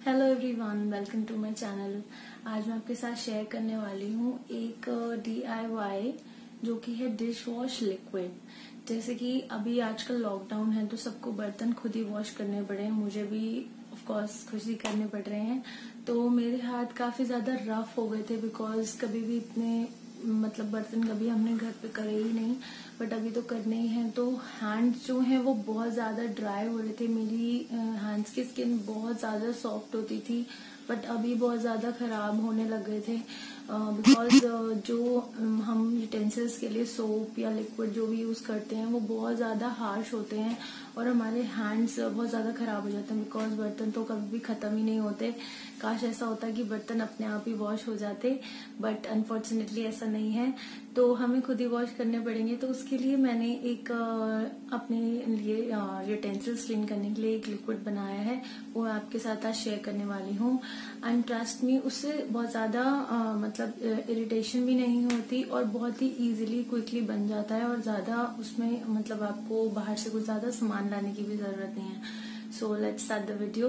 Hello everyone, welcome to my channel. आज मैं आपके साथ शेयर करने वाली हूँ एक DIY जो कि है डिश वॉश लिक्विड। जैसे कि अभी आजकल लॉकडाउन है तो सबको बर्तन खुद ही वॉश करने पड़े हैं, मुझे भी ऑफ कोर्स खुद ही करने पड़ रहे हैं। तो मेरे हाथ काफी ज्यादा रफ हो गए थे बिकॉज कभी भी इतने बर्तन कभी हमने घर पे करे ही नहीं, बट अभी तो करने ही हैं। तो हैंड्स जो हैं वो बहुत ज्यादा ड्राई हो रहे थे, मेरी हैंड्स की स्किन बहुत ज्यादा सॉफ्ट होती थी बट अभी बहुत ज्यादा खराब होने लग गए थे बिकॉज जो हम यूटेंसिल्स के लिए सोप या लिक्विड जो भी यूज करते हैं वो बहुत ज्यादा हार्श होते हैं और हमारे हैंड्स बहुत ज्यादा खराब हो जाते हैं बिकॉज बर्तन तो कभी भी खत्म ही नहीं होते। काश ऐसा होता कि बर्तन अपने आप ही वॉश हो जाते, बट अनफॉर्चुनेटली ऐसा नहीं है, तो हमें खुद ही वॉश करने पड़ेंगे। तो उसके लिए मैंने एक अपने लिए यूटेंसिल्स क्लीन करने के लिए एक लिक्विड बनाया है, वो मैं आपके साथ आज शेयर करने वाली हूँ। एंड ट्रस्ट मी, उससे बहुत ज्यादा इरिटेशन भी नहीं होती और बहुत ही इजीली क्विकली बन जाता है और ज्यादा उसमें आपको बाहर से कुछ ज्यादा सामान लाने की भी जरूरत नहीं है। So let's start the video.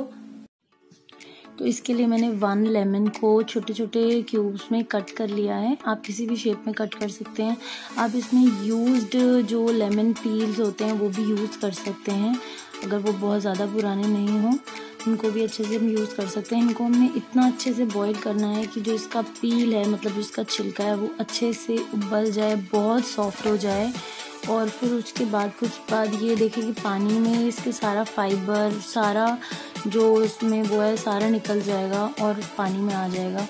तो इसके लिए मैंने 1 लेमन को छोटे छोटे क्यूब्स में कट कर लिया है। आप किसी भी शेप में कट कर सकते हैं। आप इसमें यूज्ड जो लेमन पील्स होते हैं वो भी यूज कर सकते हैं, अगर वो बहुत ज़्यादा पुराने नहीं हो उनको भी अच्छे से हम यूज़ कर सकते हैं। इनको हमने इतना अच्छे से बॉईल करना है कि जो इसका पील है, जो इसका छिलका है, वो अच्छे से उबल जाए, बहुत सॉफ्ट हो जाए। और फिर उसके बाद ये देखें कि पानी में इसके सारा फाइबर, सारा जो इसमें वो है सारा निकल जाएगा और पानी में आ जाएगा।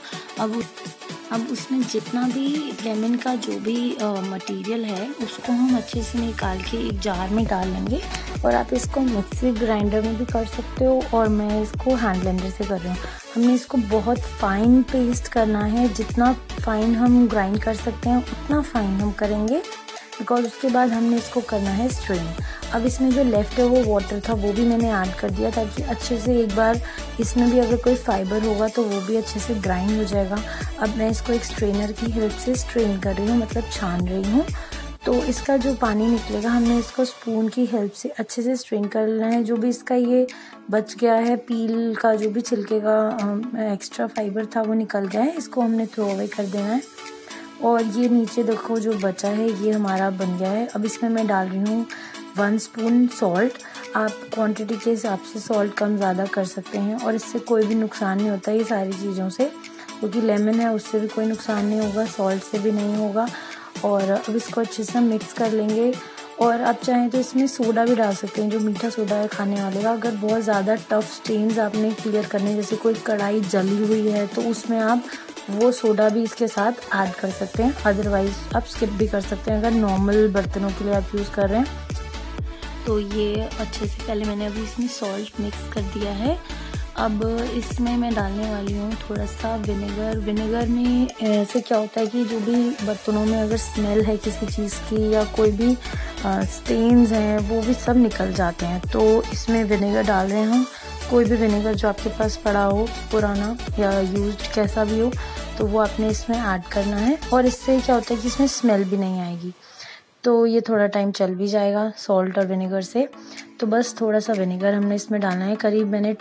अब उसमें जितना भी लेमन का जो भी मटेरियल है उसको हम अच्छे से निकाल के एक जार में डाल लेंगे। और आप इसको मिक्सी ग्राइंडर में भी कर सकते हो और मैं इसको हैंड ब्लेंडर से कर रही हूँ। हमने इसको बहुत फाइन पेस्ट करना है, जितना फाइन हम ग्राइंड कर सकते हैं उतना फाइन हम करेंगे बिकॉज उसके बाद हमने इसको करना है स्ट्रेन। अब इसमें जो लेफ्ट है वो वाटर था वो भी मैंने ऐड कर दिया ताकि अच्छे से एक बार इसमें भी अगर कोई फाइबर होगा तो वो भी अच्छे से ग्राइंड हो जाएगा। अब मैं इसको एक स्ट्रेनर की हेल्प से स्ट्रेन कर रही हूँ, छान रही हूँ। तो इसका जो पानी निकलेगा हमने इसको स्पून की हेल्प से अच्छे से स्ट्रेन कर लेना है। जो भी इसका ये बच गया है पील का, जो भी छिलके का एक्स्ट्रा फाइबर था वो निकल गया है, इसको हमने थ्रो अवे कर देना है। और ये नीचे देखो जो बचा है ये हमारा बन गया है। अब इसमें मैं डाल रही हूँ 1 स्पून सॉल्ट। आप क्वांटिटी के हिसाब से सॉल्ट कम ज़्यादा कर सकते हैं और इससे कोई भी नुकसान नहीं होता ये सारी चीज़ों से, क्योंकि लेमन है उससे भी कोई नुकसान नहीं होगा, सॉल्ट से भी नहीं होगा। और अब इसको अच्छे से मिक्स कर लेंगे। और आप चाहें तो इसमें सोडा भी डाल सकते हैं, जो मीठा सोडा है खाने वाले का। अगर बहुत ज़्यादा टफ स्टेन्स आपने क्लियर करने, जैसे कोई कढ़ाई जली हुई है तो उसमें आप वो सोडा भी इसके साथ ऐड कर सकते हैं, अदरवाइज आप स्किप भी कर सकते हैं अगर नॉर्मल बर्तनों के लिए आप यूज़ कर रहे हैं। तो ये अच्छे से पहले मैंने अभी इसमें सॉल्ट मिक्स कर दिया है। अब इसमें मैं डालने वाली हूँ थोड़ा सा विनेगर। विनेगर में ऐसे क्या होता है कि जो भी बर्तनों में अगर स्मेल है किसी चीज़ की या कोई भी स्टेन्स हैं वो भी सब निकल जाते हैं। तो इसमें विनेगर डाल रहे हैं हम, कोई भी विनेगर जो आपके पास पड़ा हो, पुराना या यूज्ड कैसा भी हो, तो वो आपने इसमें ऐड करना है। और इससे क्या होता है कि इसमें स्मेल भी नहीं आएगी। तो ये थोड़ा टाइम चल भी जाएगा सॉल्ट और विनेगर से। तो बस थोड़ा सा विनेगर हमने इसमें डालना है, करीब मैंने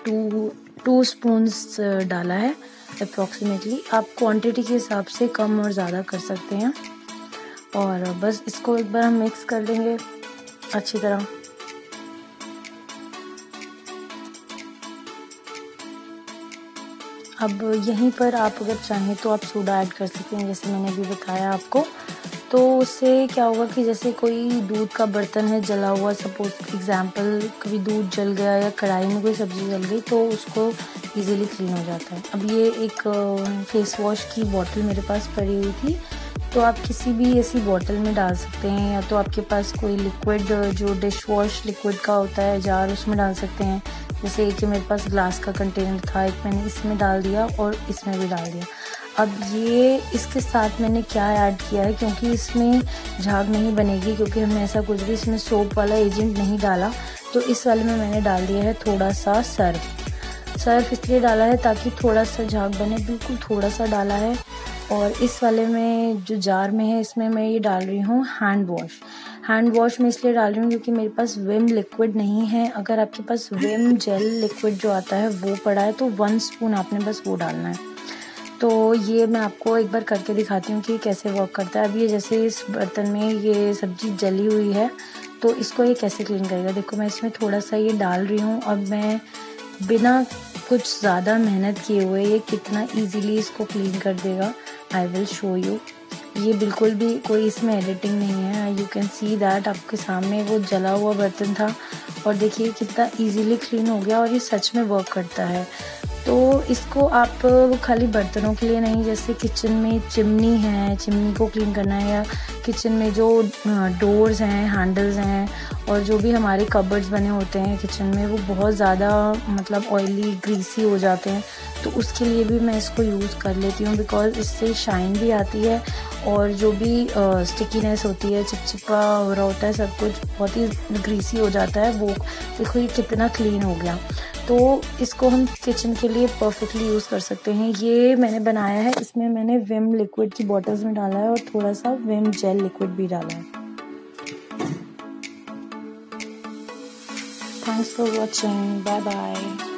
2 स्पून्स डाला है अप्रॉक्सीमेटली। आप क्वांटिटी के हिसाब से कम और ज़्यादा कर सकते हैं। और बस इसको एक बार हम मिक्स कर देंगे अच्छी तरह। अब यहीं पर आप अगर चाहें तो आप सोडा ऐड कर सकते हैं, जैसे मैंने अभी बताया आपको। तो उससे क्या होगा कि जैसे कोई दूध का बर्तन है जला हुआ, सपोज एग्जांपल कभी दूध जल गया या कढ़ाई में कोई सब्ज़ी जल गई, तो उसको इजीली क्लीन हो जाता है। अब ये एक फेस वॉश की बॉटल मेरे पास पड़ी हुई थी, तो आप किसी भी ऐसी बॉटल में डाल सकते हैं, या तो आपके पास कोई लिक्विड जो डिश वॉश लिक्विड का होता है जार, उसमें डाल सकते हैं। जैसे एक मेरे पास ग्लास का कंटेनर था, एक मैंने इसमें डाल दिया और इसमें भी डाल दिया। अब ये इसके साथ मैंने क्या ऐड किया है, क्योंकि इसमें झाग नहीं बनेगी, क्योंकि हमने ऐसा कुछ भी इसमें सोप वाला एजेंट नहीं डाला, तो इस वाले में मैंने डाल दिया है थोड़ा सा सर्फ इसलिए डाला है ताकि थोड़ा सा झाग बने, बिल्कुल थोड़ा सा डाला है। और इस वाले में जो जार में है इसमें मैं ये डाल रही हूँ हैंड वॉश। हैंड वॉश मैं इसलिए डाल रही हूँ क्योंकि मेरे पास विम लिक्विड नहीं है। अगर आपके पास विम जेल लिक्विड जो आता है वो पड़ा है तो 1 स्पून आपने बस वो डालना है। तो ये मैं आपको एक बार करके दिखाती हूँ कि कैसे वर्क करता है। अब ये जैसे इस बर्तन में ये सब्जी जली हुई है तो इसको ये कैसे क्लीन करेगा। देखो मैं इसमें थोड़ा सा ये डाल रही हूँ और मैं बिना कुछ ज़्यादा मेहनत किए हुए ये कितना इजीली इसको क्लीन कर देगा। I will show you. ये बिल्कुल भी कोई इसमें एडिटिंग नहीं है। यू कैन सी दैट आपके सामने वो जला हुआ बर्तन था और देखिए कितना इजीली क्लीन हो गया और ये सच में वर्क करता है। तो इसको आप खाली बर्तनों के लिए नहीं, जैसे किचन में चिमनी है, चिमनी को क्लीन करना है, या किचन में जो डोर्स हैं, हैंडल्स हैं और जो भी हमारे कबर्ड्स बने होते हैं किचन में वो बहुत ज़्यादा मतलब ऑयली ग्रीसी हो जाते हैं, तो उसके लिए भी मैं इसको यूज़ कर लेती हूँ बिकॉज़ इससे शाइन भी आती है और जो भी स्टिकीनेस होती है, चिपचिपा हो रहा होता है, सब कुछ बहुत ही ग्रीसी हो जाता है। वो देखो ये कितना क्लीन हो गया। तो इसको हम किचन के लिए परफेक्टली यूज़ कर सकते हैं। ये मैंने बनाया है, इसमें मैंने विम लिक्विड की बॉटल्स में डाला है और थोड़ा सा विम जेल लिक्विड भी डाला है। Thanks for watching, bye bye.